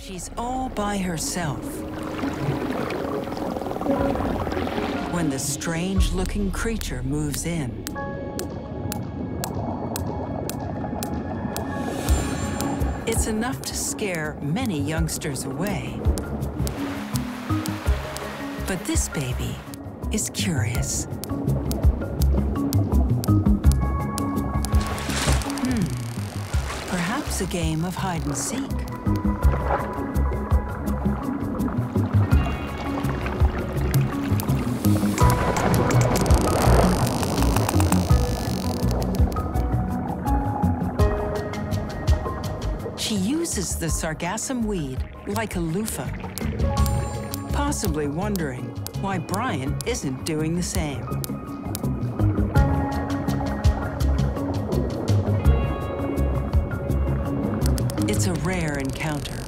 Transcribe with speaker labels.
Speaker 1: She's all by herself when the strange-looking creature moves in. It's enough to scare many youngsters away. But this baby is curious. Perhaps a game of hide and seek. She uses the sargassum weed like a loofah, possibly wondering why Brian isn't doing the same. It's a rare encounter.